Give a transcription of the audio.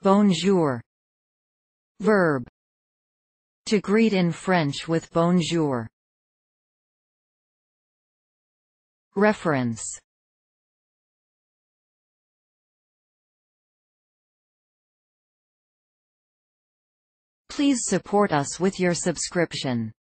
Bonjour. Verb. To greet in French with bonjour. Reference. Please support us with your subscription.